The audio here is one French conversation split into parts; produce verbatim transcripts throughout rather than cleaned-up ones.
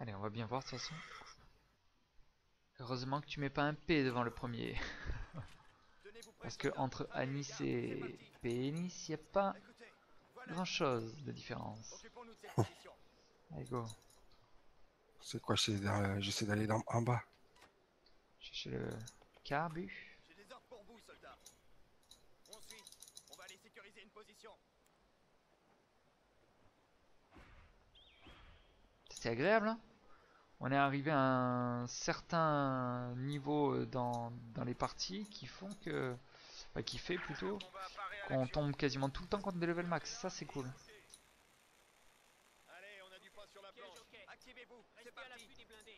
Allez, on va bien voir de toute façon. Heureusement que tu mets pas un P devant le premier. Parce que entre anis et pénis, il n'y a pas grand chose de différence. Allez, go. C'est quoi? J'essaie d'aller en bas. Chercher le carbu. J'ai des ordres pour vous, soldats. On suit. On va aller sécuriser une position. C'est agréable, hein? On est arrivé à un certain niveau dans, dans les parties qui font que... Enfin, qui fait plutôt qu'on tombe quasiment tout le temps contre des level max. Ça, c'est cool. Allez, on a du poids sur la planche. Activez-vous. C'est parti.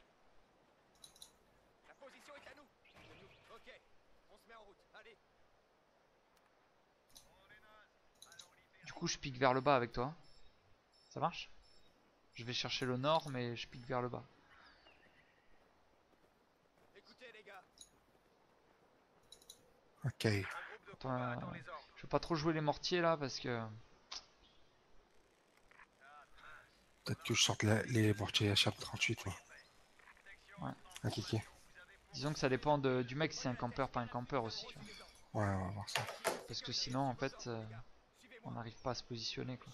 La position est à nous. Ok. On se met en route. Allez. Du coup, je pique vers le bas avec toi. Ça marche? Je vais chercher le nord, mais je pique vers le bas. Écoutez, les gars. Ok. Attends, je vais pas trop jouer les mortiers là parce que... Peut-être que je sorte la, les mortiers H M trente-huit, moi. Ouais. Un kiki. Disons que ça dépend de, du mec si c'est un campeur, pas un campeur aussi. Tu vois. Ouais, on va voir ça. Parce que sinon, en fait, euh, on n'arrive pas à se positionner, quoi.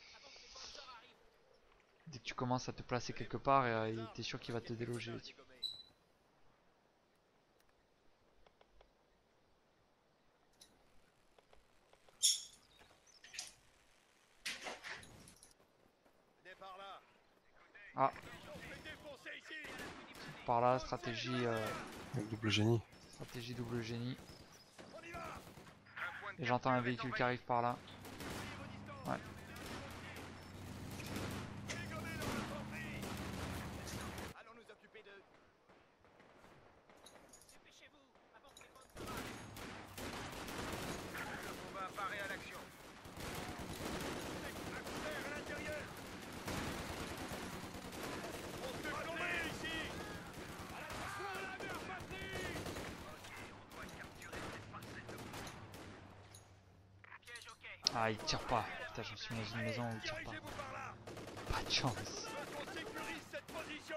Dès que tu commences à te placer quelque part, euh, t'es sûr qu'il va te déloger, le type. Ah. Par là, stratégie... Euh, Avec double génie. stratégie double génie. Et j'entends un véhicule qui arrive par là. Ouais. Allons nous occuper d'eux. Le combat apparaît à l'action. À l'intérieur. On se fait plomber ici. Attention à la mer patrie. On doit capturer cette parcelle de piège. Ok. Ah, il tire pas. Putain, je suis dans une maison où il tire pas. Dirigez-vous par là. Pas de chance. On sécurise cette position.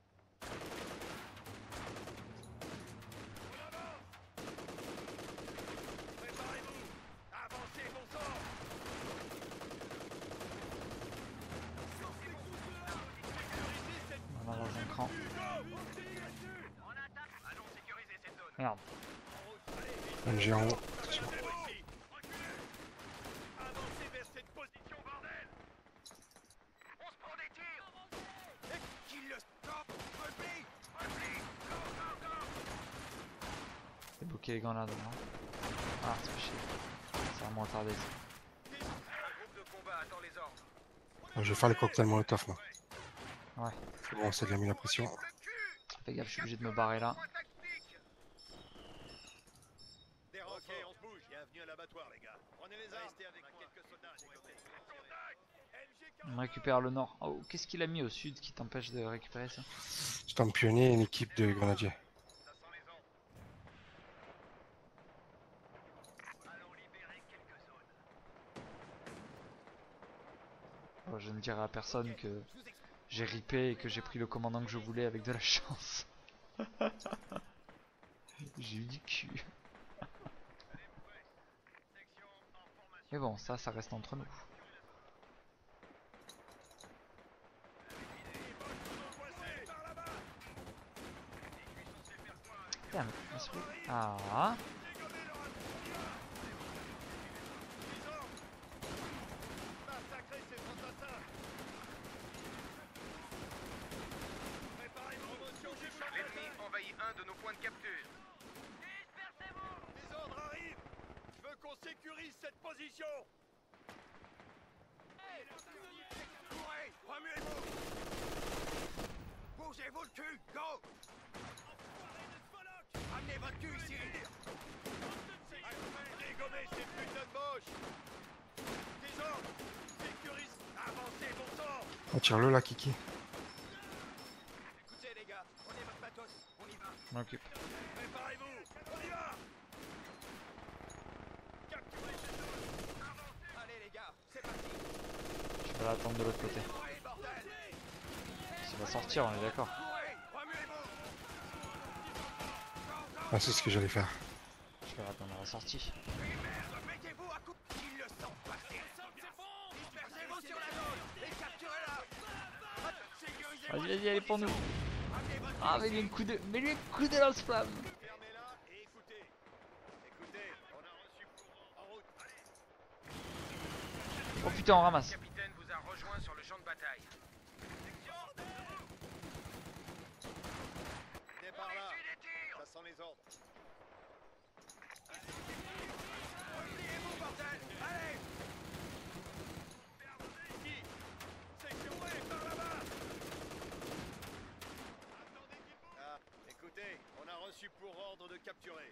On avance. Préparez-vous. Avancez, bon sang. Sécurisez cette On va dans un cran. En attaque. Allons sécuriser cette zone. Merde. Un géant en haut. Attention. Reculez. Avancez vers cette position, bordel. On se prend des tirs. Et qu'il le stoppe. Repli. Repli. Go, go, go. C'est bloqué les grenades, non? Ah, c'est fait chier. Ça va moins tarder, ça. Un groupe de combat attend les ordres. Je vais faire les cocktails molotov, moi. Ouais. C'est bon, ça a bien mis la pression. Fais gaffe, je suis obligé de me barrer là. Des renforts. Ok, on se bouge. Bienvenue à l'abattoir, les gars. Prenez les armes. Restez avec moi. Quelques soldats à décoter. On récupère le nord. Oh, qu'est-ce qu'il a mis au sud qui t'empêche de récupérer ça? C'est un pionnier et une équipe de grenadiers. Ça sent les ondes. Allons libérer quelques zones. Oh, je ne dirai à personne que j'ai ripé et que j'ai pris le commandant que je voulais avec de la chance. J'ai eu du cul. Mais bon, ça, ça reste entre nous. Putain, mais c'est- Ah. Massacrez ces fantassins. Préparez-vous. Promotion du champ de L'ennemi bataille. envahit un de nos points de capture. Les ordres arrivent. Je veux qu'on sécurise cette position. Courez, remuez-vous. Bougez-vous le cul, go. Amenez votre cul ici. Dégommez ces putains de moches. Des ordres. Sécurise. Avancez, bon sang. Retire-le là, Kiki. Écoutez les gars, prenez votre matos. On y va. Je m'occupe. Préparez-vous. On y va. Capturez cette zone. Allez les gars, c'est parti. Je vais l'attendre de l'autre côté. Ouais, bordel. Si Il va sortir, on est d'accord. Ah, c'est ce que j'allais faire. Je vais attendre la sortie. Mettez-vous à coup. Ils le sentent passer. Dispersez-vous sur la zone et capturez-la. Sécurisez. Vas-y, vas-y, allez pour nous. Ramenez votre Ah, mais lui un coup de, mais lui un coup de lance-flamme. Fermez-la et écoutez. Écoutez, on a reçu pour en route. Allez. Oh putain, on ramasse. Le capitaine vous a rejoint sur le champ de bataille. Venez par là. Ça sent les ordres. Repliez-vous, bordel. Allez. Ici. Sectionné par là-bas. Ah, écoutez, on a reçu pour ordre de capturer.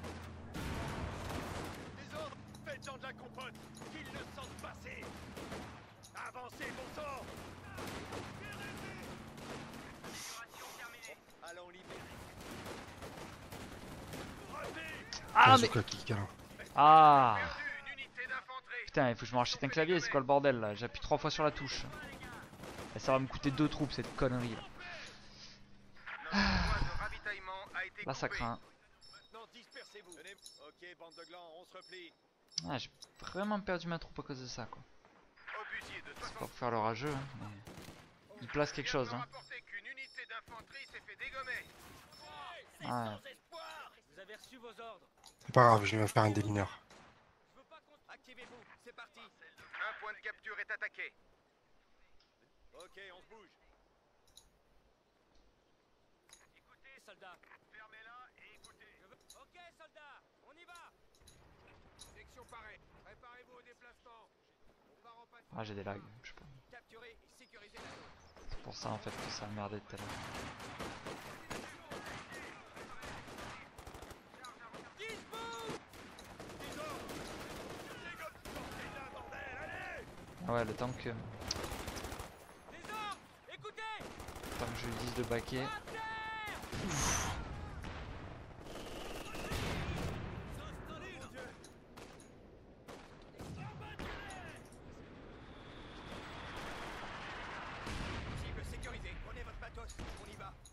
Les ordres, faites genre de la compote, qu'ils le sentent passer. Avancez, bon sang. Allons libérer. Ah, mais. Bazooka qui câlin. Ah. Perdu une unité d'infanterie. Putain, il faut que je me rachète un clavier, c'est quoi le bordel là? J'appuie trois fois sur la touche. Et ça va me coûter deux troupes cette connerie là. Notre voie de ravitaillement a été Là ça coupée. craint. Maintenant, dispersez-vous. Venez. Ok, bande de glands, on se replie. Ah, j'ai vraiment perdu ma troupe à cause de ça quoi. Obusier de C'est pas soixante. pour faire le rageux, hein, mais il place quelque chose. Hein. Rapporter qu'une unité d'infanterie s'est fait dégommer. Ouais. Vous avez reçu vos ordres. C'est pas grave, je vais faire un démineur. Je veux pas qu'on... Activez-vous, c'est parti. Un point de capture est attaqué. Ok, on se bouge. Écoutez, soldats. Fermez-la et écoutez. Ok, soldats, on y va. Section parée. Préparez-vous au déplacement. On part en passant. Ah, j'ai des lags, je sais pas. Capturez et sécurisez la zone. C'est pour ça en fait que ça a merdé tout à l'heure. Ah ouais, le temps que, le Les ordres, écoutez. temps que je lui dise de baquer. Cible sécurisée, prenez votre matos, on y va.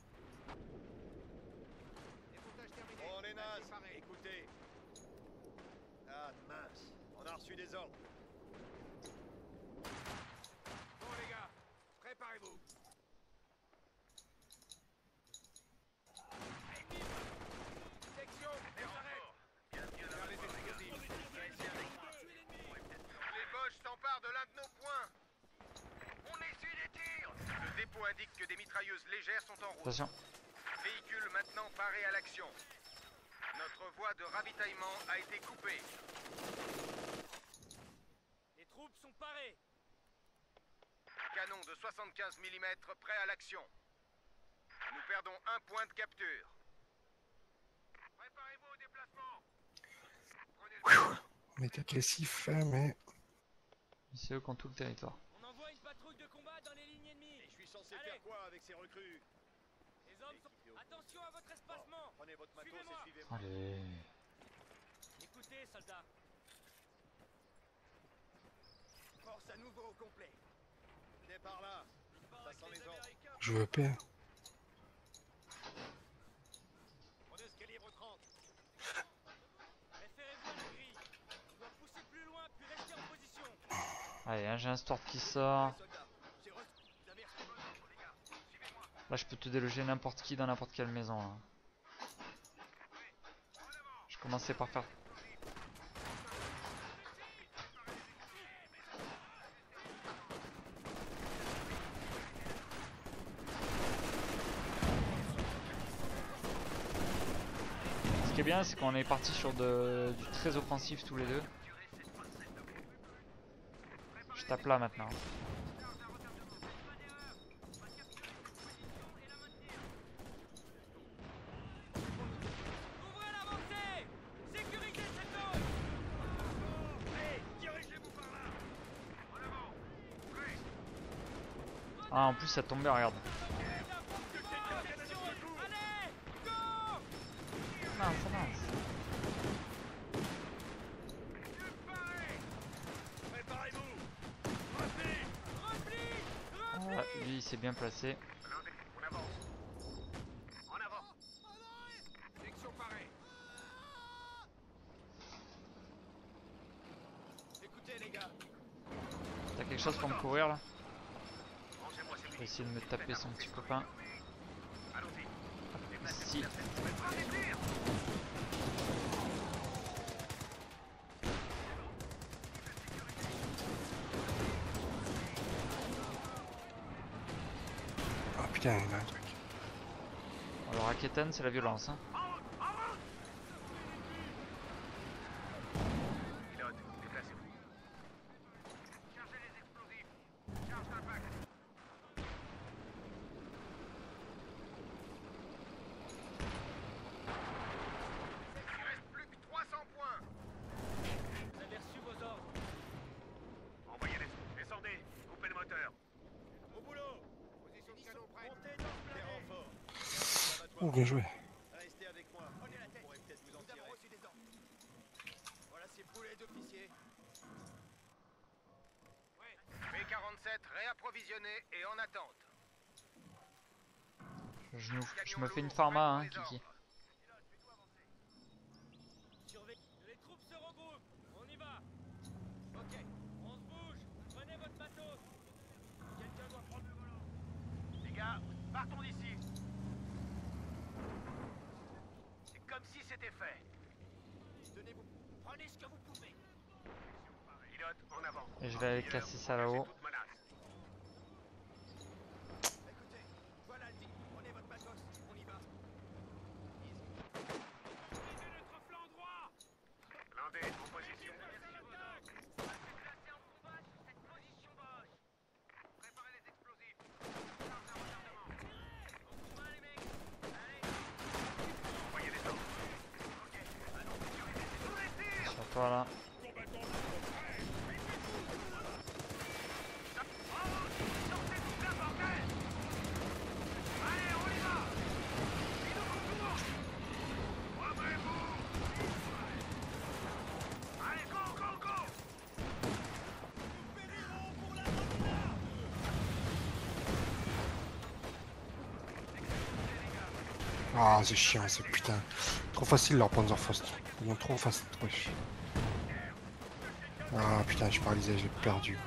Démontage terminé. On est naze, écoutez. Ah mince, on a reçu des ordres. Bon les gars, préparez-vous. Section, et on s'arrête. Les Boches s'emparent de l'un de nos points. On essuie les tirs. Le dépôt indique que des mitrailleuses légères sont en route. Attention. Véhicule maintenant paré à l'action. Notre voie de ravitaillement a été coupée. Les troupes sont parées. Canon de soixante-quinze millimètres prêt à l'action. Nous perdons un point de capture. Préparez-vous au déplacement. Prenez le... Méta classif, mais. C'est eux qui ont tout le territoire. On envoie une patrouille de combat dans les lignes ennemies. Et je suis censé Allez. faire quoi avec ces recrues? Les hommes sont... Attention à votre espacement. Prenez votre matos Suivez-moi. et suivez-moi. Allez. Écoutez, soldats. Force à nouveau au complet. Venez par là. Ça sent les ordres. Je veux paix. Prenez ce calibre trente. Référez-vous à la grille. On doit pousser plus loin puis rester en position. Allez, hein, j'ai un start qui sort. Soldats, j'ai reçu. Vous avez reçu vos ordres, les gars. Suivez-moi. Là, je peux te déloger n'importe qui dans n'importe quelle maison. Là. Je commençais par faire. Ce qui est bien, c'est qu'on est parti sur de... du très offensif tous les deux. Je tape là maintenant. Ouvrez l'avancée. Sécurisez cette zone. Allez, dirigez-vous par là. En avant. Prêt. Ah, en plus, ça tombait, regarde. Allez, go. Mince, mince. Préparez-vous. Repli. Repli. Ah, lui, il s'est bien placé. avance. En avant. Section parée. Écoutez les gars, T'as quelque chose pour me courir là? Rangez-moi ces Je vais munitions. essayer de me taper son petit copain. Allons-y. Ici. Prends des tirs. Ah putain, il y a un truc. Bon, le Raketen c'est la violence. Hein. Pilote, déplacez-vous. Chargez les explosifs. Charge d'impact. Il reste plus que trois cents points. vous avez reçu vos ordres. Envoyez les... Descendez. Coupez le moteur. Au boulot. Position de canon prête. Montez dans le Des blindé. renforts. Oh, bien joué. Restez avec moi. Prenez la tête. On pourrait peut-être vous en Nous avons tirer. reçu des ordres. Voilà ces boulets d'officiers. B quarante-sept réapprovisionné et en attente. Je, nous- je Camion me fais une lourd, pharma, prêt hein, pour les Kiki. ordres. Surveillez. Les troupes se regroupent. On y va. Ok. On se bouge. Prenez votre matos. Quelqu'un doit prendre le volant. Les gars, partons d'ici. C'est comme si c'était fait. Tenez-vous. Prenez ce que vous pouvez. Pilote, en avant. Et je vais aller classer ça là-haut. Toute menace. Écoutez, voilà le dit. Prenez votre matos. On y va. Visez notre flanc droit. Blindé, en position. Préparez les explosifs. Charge à retardement. Envoyez les ordres. Ok, allons, sécurité. Tous les tirs. Sur toi là. Sortez tout ça, bordel. Allez, on y va. Il nous contourne. Ouvrez-vous. Allez, go, go, go. Ah, c'est chiant, c'est putain. Trop facile leur Panzerfaust. Ils vont trop facile. Wesh. Ah putain, je suis paralysé, j'ai perdu.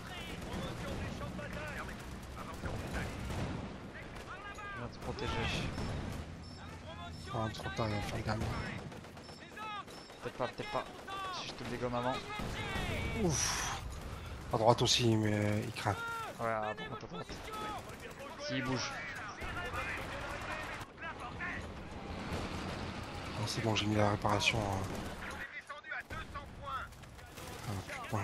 Je viens te protéger. Ah, trop tard, il va faire le gamin. Peut-être pas, peut-être pas. Si je te dégomme avant. Ouf. À droite aussi, mais euh, il craint. Ouais, à droite, à droite. S'il bouge. Ah, c'est bon, j'ai mis la réparation. hein. On est descendu à deux cents points. Ah putain.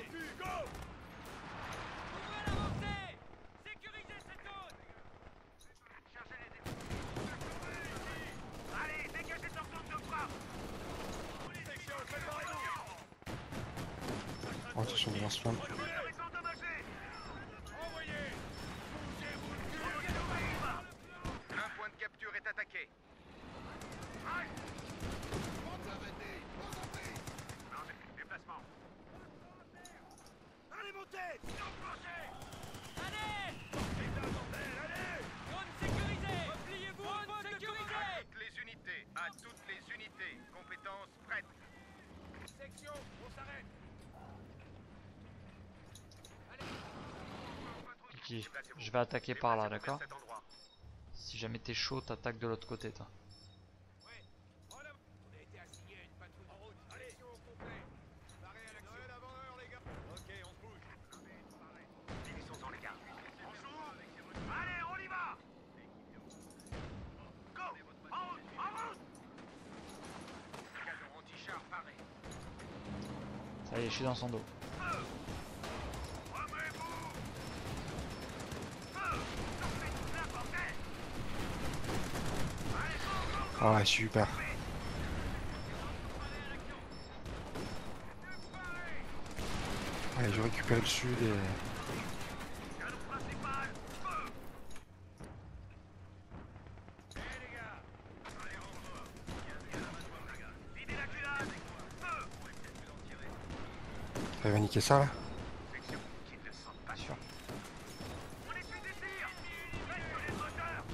Sécurisez cette zone. Cherchez les explosifs. Allez, dégagez de leur zone de frappe. Section, préparez-vous. Oh, attention, on va se prendre. Moteur est endommagé. Envoyez. Un point de capture est attaqué. Déplacement. Allez, montez. Allez. Zone sécurisée. Repliez-vous. Zone sécurisée. À toutes les unités, à toutes les unités. Compétences prêtes. Section, on s'arrête. Kiki, Déplacez-vous. je vais attaquer par là, Déplacez-vous vers d'accord? cet endroit. Si jamais t'es chaud, t'attaques de l'autre côté, toi. Ouais. En avant. On a été assigné à une patrouille en route. Allez. Section au complet. Paré à l'action. Avant l'heure, les gars. Ok, on se bouge. Finissons-en, les gars. On s'ouvre. Allez, on y va. Go. En route, en route. Canon anti-char paré. Ça y est, je suis dans son dos. Remuez-vous. Feu. Sortez tout là, bordel. Allez, go, go, go. Ah ouais, super. Allez, je récupère le sud et... Canon principal. Feu. Eh, les gars. Allez, renfort. Videz la culade. Feu. Ça va niquer ça là? Section, quitte le centre. Sûr. On essuie des tirs. Reste sur les moteurs.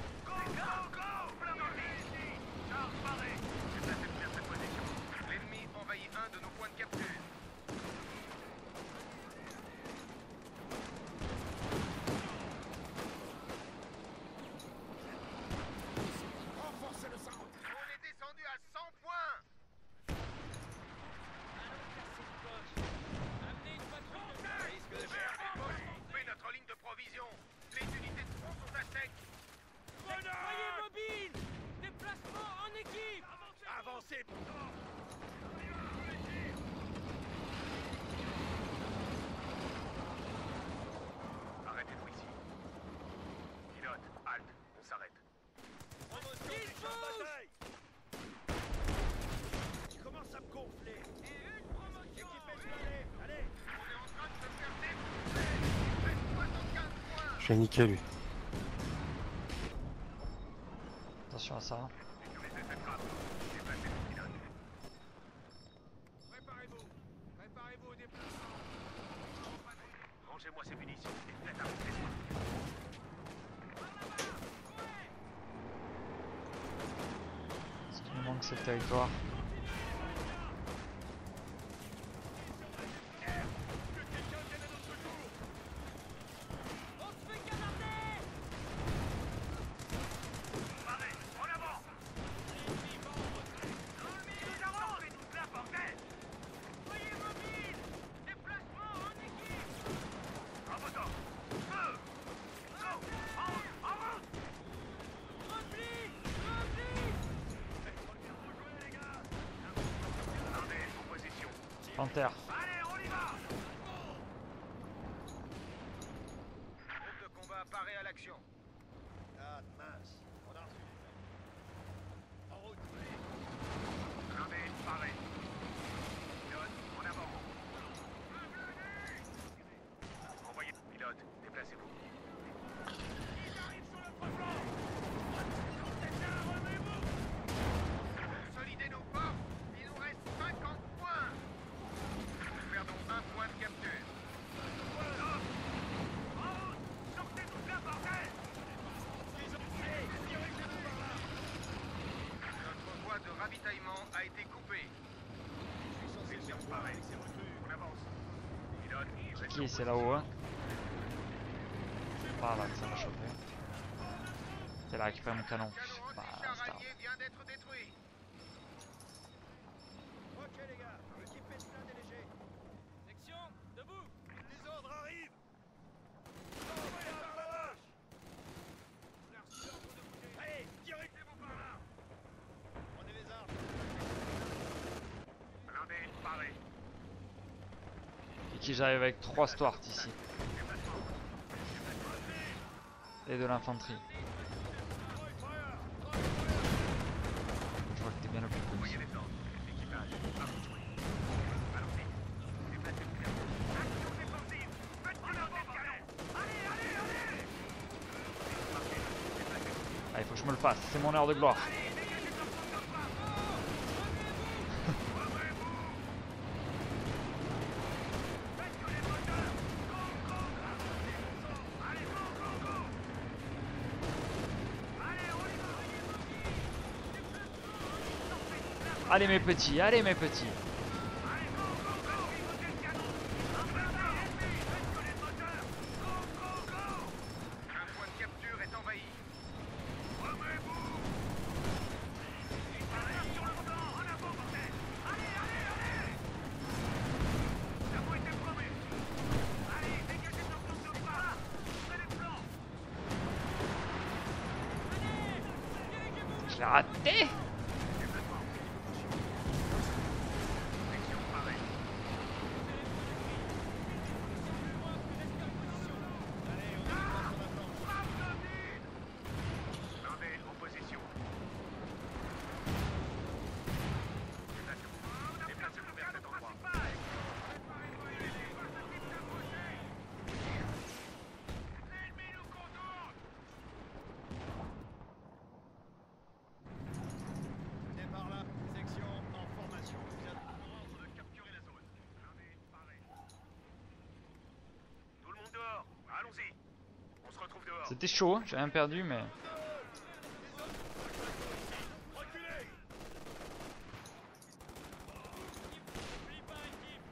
Halte, on s'arrête. Promotion du champ de bataille. Je commence à me gonfler. Et une promotion. Équipez ce blindé. Allez. On est en train de se faire défoncer. Il reste soixante-quinze points. Je l'ai niqué lui. Attention à ça. Sécurisez cette trappe. Déplacez vos pilotes. Préparez-vous. Préparez-vous au déplacement. Rangez-moi ces munitions et faites avancer les soins. Ce qui nous manque, c'est le territoire. On se fait canarder. Parez, en avant. Nous avons fait nous là, bordel. Soyez mobiles. Déplacement en équipe. En moto. Feu. Go. En route, en route. Repli. Repli. Blindé, en position. Panthère. Allez, on y va. Groupe de combat apparaît à l'action. Ah mince. On a reçu les mecs. En route. Blindé, pareil. Pilote, en avant. Envoyez. Pilote, déplacez-vous. Ils arrivent sur notre flanc. Consolidez nos forces. Il nous reste cinquante points. Nous perdons un point de capture. En route. Sortez tout là, bordel. Notre voie de ravitaillement a été coupée. Mission pareil. On avance. Pilote, C'est qui? C'est là-haut, hein? C'est par là que ça va choper. C'est là, récupérer mon canon. canon Bah, anti-char c'est pas grave. allié vient d'être détruit. Ok les gars. Équipez ce blindé léger. Section, debout. Les ordres arrivent. Envoyez par la vache. Allez, dirigez-vous par là. Prenez les armes. Blindé, paré. Et qui j'arrive avec trois Stuart ici. Et de l'infanterie. Je vois que t'es bien occupé. Envoyez les ordres. L'équipage, à vous de jouer. Allons-y. Déplacez-vous bien. Action défensive. Faites piloter le canon. Allez, allez, allez. Ah, il faut que je me le fasse. C'est mon heure de gloire. Allez, dégagez leur porte de frappe. Faites que les moteurs. Go, go. Allez, go, go, go. Allez, on y va. Allez mes petits, allez mes petits. Allez, go, go, go. Pivotez le canon. Un blindé ennemi. Faites que les moteurs. Go, go, go. Un point de capture est envahi. Remuez-vous. Ils arrivent sur le flanc. En avant, bordel. Allez, allez, allez. Ça vous été promis. Allez, dégagez nos flancs de frappe. Ouvrez les flancs. Je l'ai raté. Déplacement. Section pareil. Blindé en position. Déplacez-vous. Déplacez-vous vers cet endroit. L'ennemi nous contourne. Venez par là. Section en formation. Vous êtes Ordre de capturer la zone. Blindé, pareil. Tout le monde dehors. Allons-y. On se retrouve dehors. C'était chaud, hein, j'ai rien perdu, mais. reculez. N'oublie pas, équipe.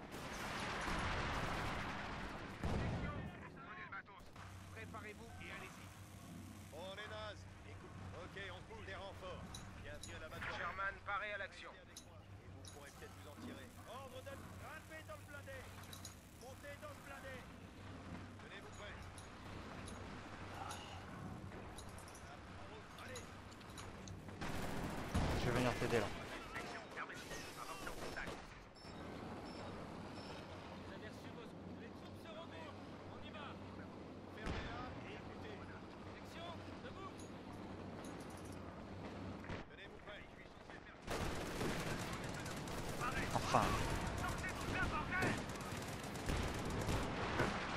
Prenez le matos. Préparez-vous et allez-y. On est naze. Écoute. Ok, on pousse des renforts. Bienvenue à l'abattoir. Sherman, paré à l'action. Avec moi. Et vous pourrez peut-être vous en tirer. Ordre de grimper dans le blindé. Montez dans le blindé. Tenez-vous prêts. En route. Allez. Je vais venir t'aider là. Section, fermez-y. Avancez au contact. Vous avez reçu vos... Les troupes se regroupent. On y va. Fermez-la et écoutez. Section, debout.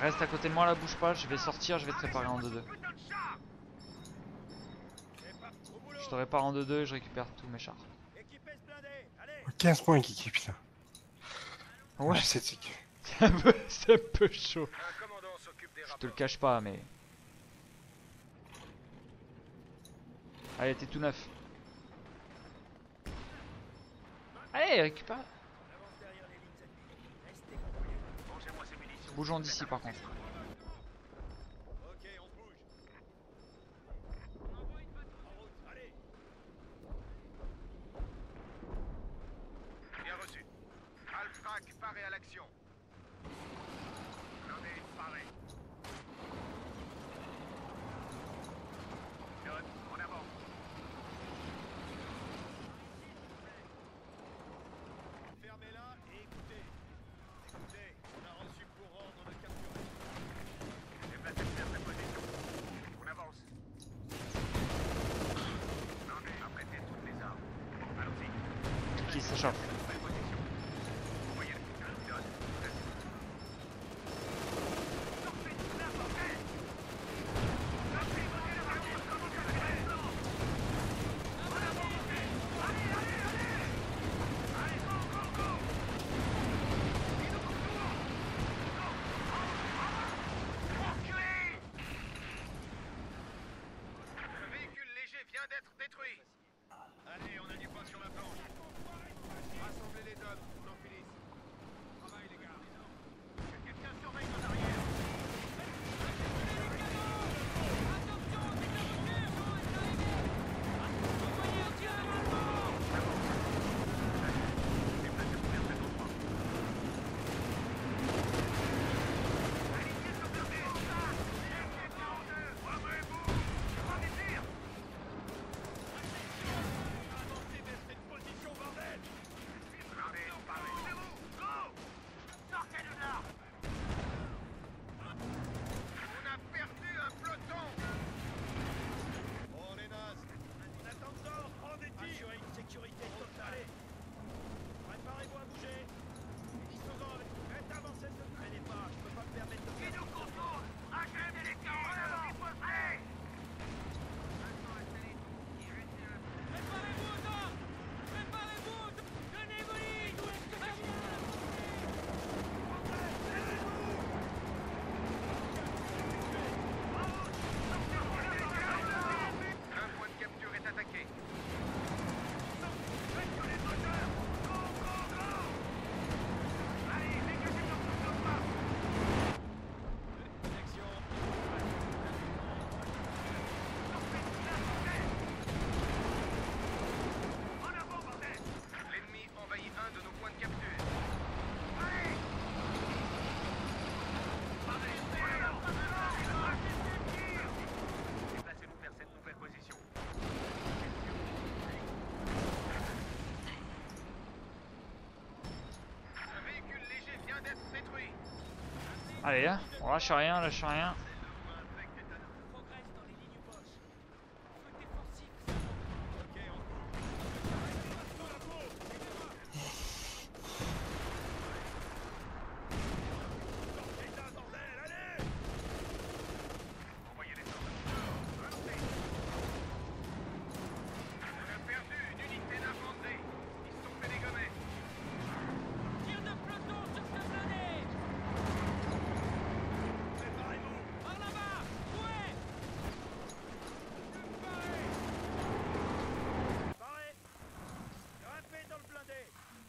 Reste à côté de moi là, bouge pas, je vais sortir, je vais te réparer en deux deux. Putain de char! C'est pas au boulot. Je te répare en deux deux et je récupère tous mes chars. Équipez ce blindé. Allez. quinze points Kiki, putain. Ouais, J'ai sept tics. c'est un peu, c'est un peu chaud. Un commandant s'occupe des Je te rapports. le cache pas, mais. Allez, t'es tout neuf. Allez, récupère. Avance derrière les lignes ennemies. Restez contrôlés. Rangez-moi ces munitions. Bougeons d'ici par contre. Ok, on se bouge. En route, allez. Bien reçu. Alfrac, paré à l'action. Blindé, paré. Note, en avant. Fermez-la et écoutez. Écoutez, on a reçu pour ordre de capturer. Déplacez vers cette position. On avance. Blindé, apprêtez toutes les armes. Allons-y. Qui s'échappe. Nouvelle position. Envoyez-le. Note, reste. Sortez de là, bordel! Sortez, bordel, la voiture, comment ça fait? En avant, bordel! Allez, allez, allez! Allez, go, go, go! Il nous faut tout! Go! Enculé! Le véhicule léger vient d'être détruit. Allez, on a du poids sur la planche. Rassemblez les hommes, on en finisse. Travail, les gars. Que quelqu'un surveille nos arrières. Déplacez-vous vers cet endroit. Alignez sur blindé. quarante-deux, ouvrez-vous. Prends des tirs. Avancez vers cette position, bordel. Blindé, paré. Bougez-vous. Go! Sortez de là. On a perdu un peloton. Oh, on est naze. En attendant, prends des tirs. Assurez une sécurité totale. Allez. Préparez-vous à bouger. Disposons avec. Faites avancer ce traînez pas. Je peux pas me permettre de Qui faire nous ça. contrôle? Achevez les tirs. En avant. Prêt. Préparez-vous aux armes! Préparez-vous aux armes! Tenez vos lignes! Où est-ce que ça vient? Un point de capture est attaqué. Faites sur les moteurs. Go, go, go. Allez, dégagez sur tout le pas. Protection. Sortez de là, bordel. En avant, bordel. L'ennemi envahit un de nos points de capture. Allez. Allez, en avant, en avant. Déplacez-vous vers cette nouvelle position. Le véhicule léger vient d'être détruit. Allez, hein, on lâche rien, lâche rien. Progresse dans les lignes poches. Feu défensif, ça monte. Ok, on se bouge. Dans la peau. Sortez de là, bordel. Allez. Envoyez les hommes. Allons-y. On a perdu une unité d'infanterie. Ils se sont fait dégommer. Tir de peloton sur ce blindé! Préparez-vous. Par là-bas! Où est? Paré. Grimpez dans le blindé.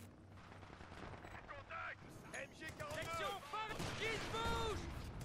Contact. M G quarante-deux. Section, pas qui se bouge!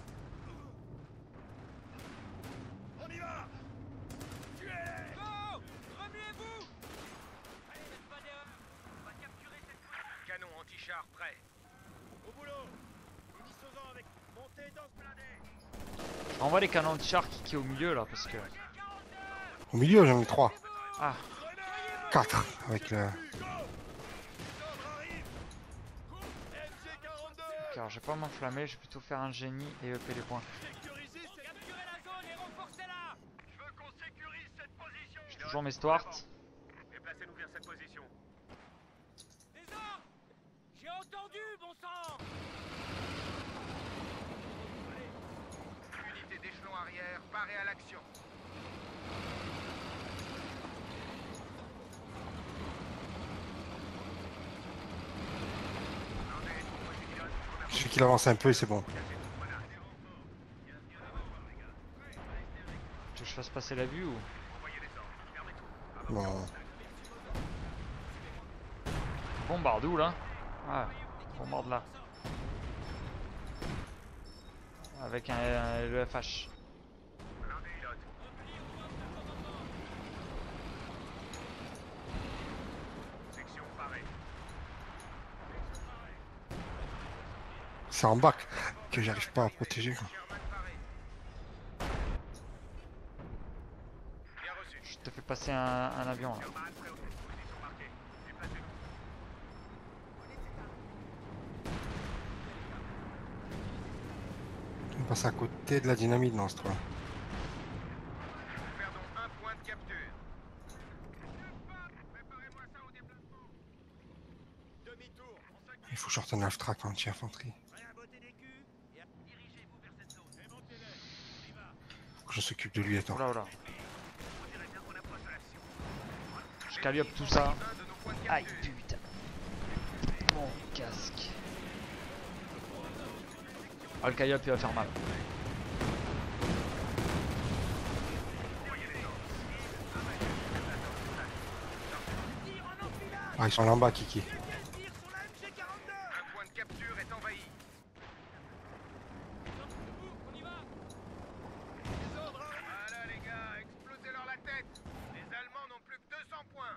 On y va. Tuez-les. Go! Remuez-vous! Allez, faites pas d'erreur. On va capturer cette position. Canon anti-char prêt. Au boulot. Finissons-en avec. Montez dans ce blindé. Je renvoie les canons de char qui, qui est au milieu là parce que. Au milieu, j'en ai trois. Ah, quatre avec le. Go. L'ordre arrive. M G quarante-deux. car je vais pas m'enflammer, je vais plutôt faire un génie et E P les points. Sécurisez cette... Capturez la zone et renforcez-la! Je veux qu'on sécurise cette position. J'ai toujours mes Stuart. Déplacez-nous vers cette position. Des armes! J'ai entendu, bon sang! Allez, arrière, paré à l'action. Il suffit qu'il avance un peu et c'est bon. Tu veux que je fasse passer la vue ou... Bon. Bombarde où là? Ah, bombarde là. Avec un, un le F H. Section parée. C'est en bac que j'arrive pas à protéger. Quoi. Sherman paré. Bien reçu. Je te fais passer un, un avion là. Sherman prêt aux positions marquées. Déplacez-vous. On passe à côté de la dynamite dans ce trou. Nous perdons un point de capture. Préparez-moi ça au déplacement. Demi-tour, on s'active. Il faut que je retourne l'Alftrac anti-infanterie. Prêt à botter des culs et à... Dirigez-vous vers cette zone. Et montez-les. On y va. Faut que je s'occupe de lui, attends. Oula oula. On dirait bien qu'on approche de l'action. Je calliope tout ça. Un de nos points de Aïe capture. putain. Mon casque. Ah le calliope il va faire mal. Ah, ils sont là en bas, Kiki. Quelqu'un tire sur la M G quarante-deux. Un point de capture est envahi. On y va. Les ordres arrivent. Voilà les gars, explosez-leur la tête. Les Allemands n'ont plus que deux cents points.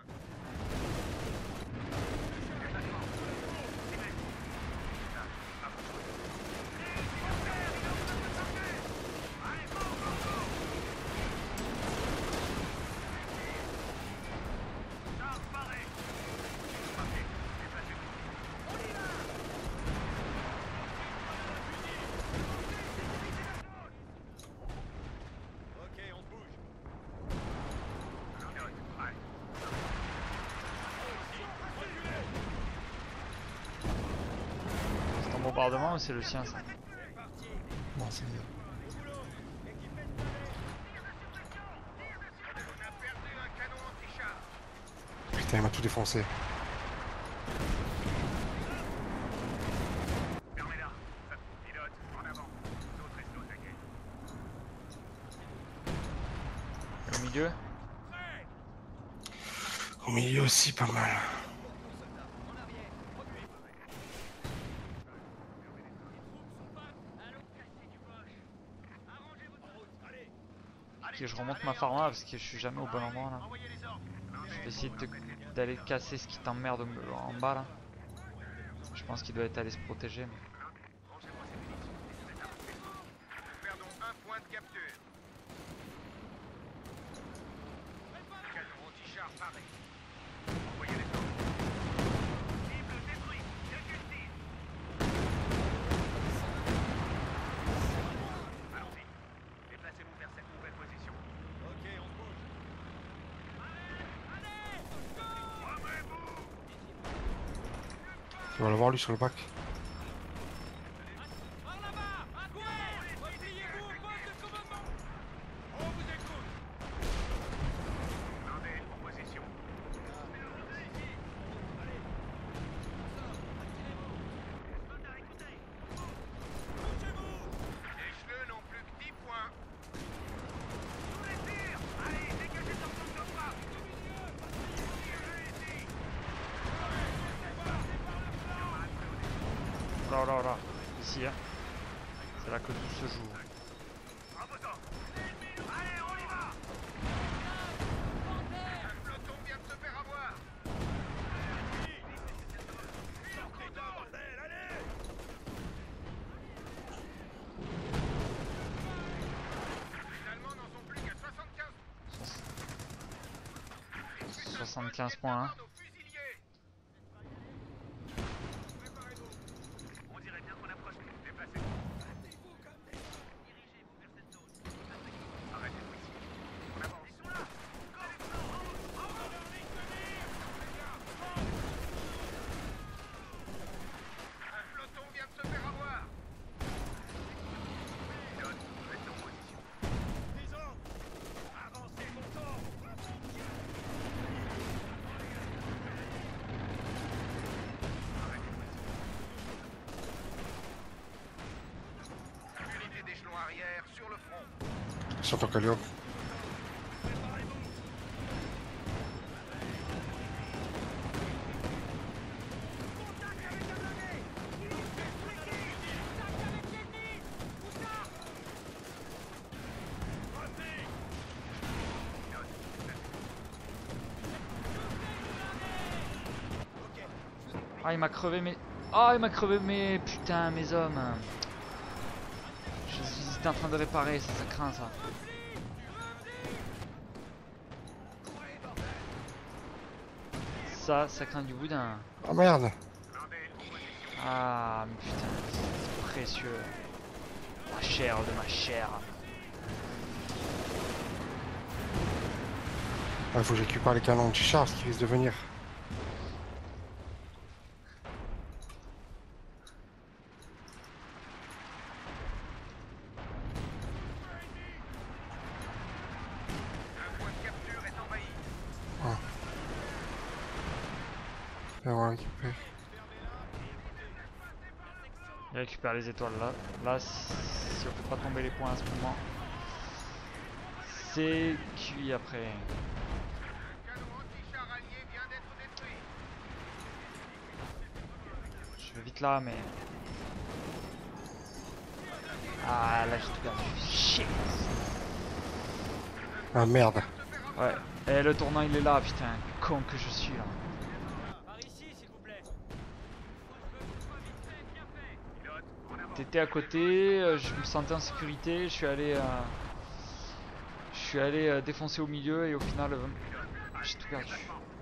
Ok, on se bouge. C'est ton bombardement ou c'est le sien ça? C'est parti. Bon, c'est bien. Au boulot. Équipez de palais. On a perdu un canon anti-char. Putain, il m'a tout défoncé. Fermez-la. Pilote, en avant. D'autres restent au taquet. Au milieu? Au milieu aussi, pas mal. Allez. Ok, je remonte ma pharma parce que je suis jamais au bon endroit là. Envoyez les ordres. Je vais essayer de- d'aller casser ce qui t'emmerde au- en bas là. Je pense qu'il doit être allé se protéger. Mais... Rangez-moi ces munitions. Vous êtes avancés. Nous perdons un point de capture. Canon anti-char paré. Envoyez les ordres. Cible détruite. Exécutive. Allons-y. Déplacez-vous vers cette nouvelle position. Ok, on se bouge. Tu vas le voir lui sur le bac. Par là-bas. À couvert. Repliez-vous au poste de commandement. On vous écoute. Blindé en position. Les Schleux n'ont plus que dix points. Tous les tirs. Allez, dégagez sur son de frappe. Là, là, là. Ici, hein. C'est là que tout se joue. En votant. Allez, on y va. Un peloton vient de se faire avoir. Sortez d'un bordel, allez. Les Allemands n'en sont plus qu'à soixante-quinze. soixante-quinze points, hein. Nos fusiliers. Préparez-vous. On dirait bien qu'on approche. Déplacez-vous. Dirigez-vous vers cette zone. Arrêtez-vous ici. On avance. Ils sont là. Un peloton vient de se faire avoir. Pilote, restez en position. Sur ton Calliope. Ah, il m'a crevé mes... Ah, il m'a crevé mes... Putain, mes hommes. J'étais en train de réparer, ça, ça craint, ça. Ça, ça craint du boudin. Ah merde. Ah, mais putain, c'est précieux. La chair de ma chair. Il faut que je récupère les canons de Chichard, ce qui risque de venir. Un point de capture est envahi. Je vais avoir récupéré. Il récupère les étoiles là. Là, si si on peut pas tomber les points à ce moment, c'est cuit après. Un canon anti-char allié vient d'être détruit. Je vais vite là, mais. Ah, là j'ai tout perdu. Shit. Ah merde. Ouais. Et le tournant il est là, putain. Con que je suis là. Par ici, s'il vous plaît. T'étais à côté, euh, je me sentais en sécurité, je suis allé. Euh... Je suis allé euh, défoncer au milieu et au final, euh, j'ai tout perdu.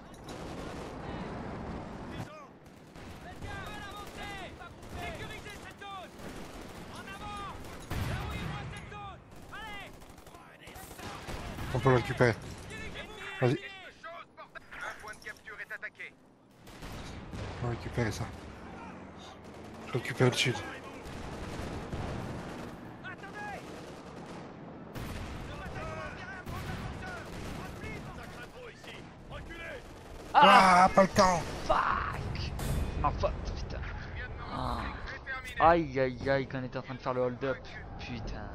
Faites gaffe à l'avancée. Sécurisez cette zone. En avant. Là où il voit cette zone. Allez. On peut le récupérer. Vas-y, Chose portable. Un point de capture est attaqué. on va récupérer ça. Je récupère le sud. Attendez. Ah, pas le temps. Fuck! Ma faute, putain. Ah. Aïe aïe aïe, quand on était en train de faire le hold-up. Putain.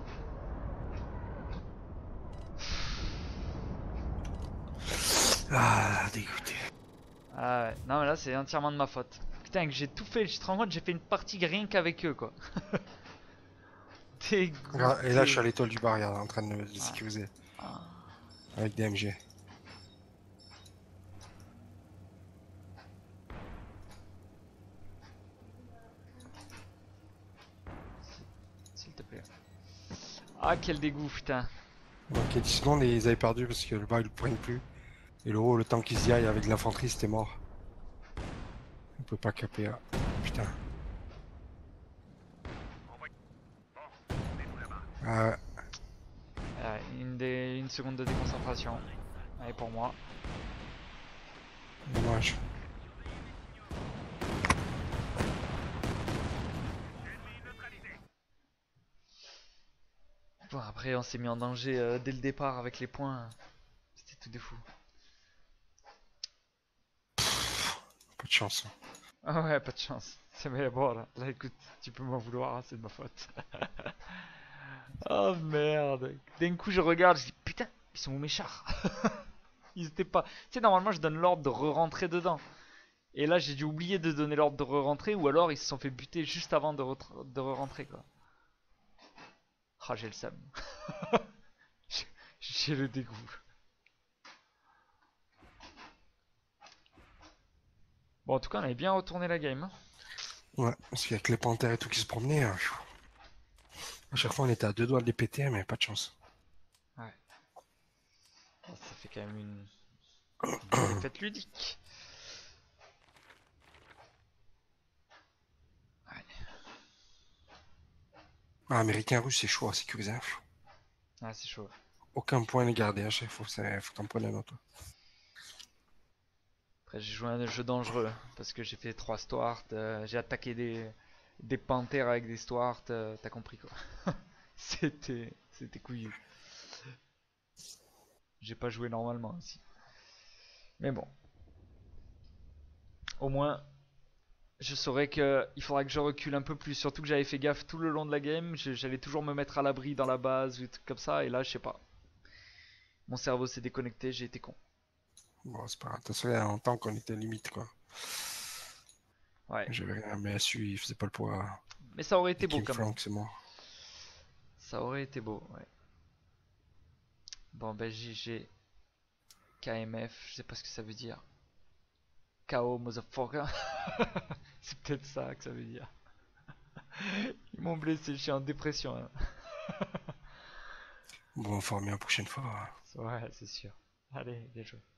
Ah, dégoûté. Ah ouais, non mais là c'est entièrement de ma faute. Putain, que j'ai tout fait, je te rends compte, j'ai fait une partie rien qu'avec eux quoi. Dégoûté. Regarde, et là, je suis à l'étoile du bar, regarde, en train de me sécuriser. Ah. Avec des M G. S'il te plaît. Ah, quel dégoût, putain. Ok, dix secondes et ils avaient perdu parce que le bar ils le prennent plus. Et le haut, le temps qu'ils y aillent avec l'infanterie, c'était mort. On peut pas caper là. Putain. Ah ouais. Euh, une, des, une seconde de déconcentration. Allez, pour moi. Dommage. Bon, après, on s'est mis en danger euh, dès le départ avec les points. C'était tout de fou. Pas de chance. Ah ouais, pas de chance. C'est mais bon, là, là, écoute, tu peux m'en vouloir, hein, c'est de ma faute. Oh merde. D'un coup, je regarde, je dis putain, ils sont où mes chars? Ils étaient pas. Tu sais, normalement, je donne l'ordre de re-rentrer dedans. Et là, j'ai dû oublier de donner l'ordre de re-rentrer, ou alors ils se sont fait buter juste avant de, re de re-rentrer, quoi. Ah, j'ai le seum. J'ai le dégoût. Bon, en tout cas, on avait bien retourné la game. Hein. Ouais, parce qu'il y a que les panthères et tout qui se promenaient. Hein. À chaque fois, on était à deux doigts de les péter, mais pas de chance. Ouais. Ça fait quand même une, une défaite ludique. Ouais. Ah, américain russe, c'est chaud à sécuriser. Hein. Ah, c'est chaud. Aucun point n'est gardé à chaque fois, il faut t'en prendre un autre. Après, j'ai joué un jeu dangereux parce que j'ai fait trois Stuart, euh, j'ai attaqué des, des panthères avec des Stuart, euh, t'as compris quoi. C'était c'était couillu. J'ai pas joué normalement aussi. Mais bon. Au moins, je saurais que il faudra que je recule un peu plus. Surtout que j'avais fait gaffe tout le long de la game. je- J'allais toujours me mettre à l'abri dans la base ou des trucs comme ça. Et là, je sais pas. Mon cerveau s'est déconnecté, j'ai été con. Bon, c'est pas grave. De toute façon, il y a longtemps qu'on était limite, quoi. Ouais. J'avais rien, mais su, il faisait pas le poids. Mais ça aurait été Et beau King quand même. Frank, c'est mort. Ça aurait été beau, ouais. Bon, ben J G. K M F, je sais pas ce que ça veut dire. K O, motherfucker. C'est peut-être ça que ça veut dire. Ils m'ont blessé, je suis en dépression. Hein. Bon, on va former la prochaine fois. Ouais, c'est sûr. Allez, bien joué.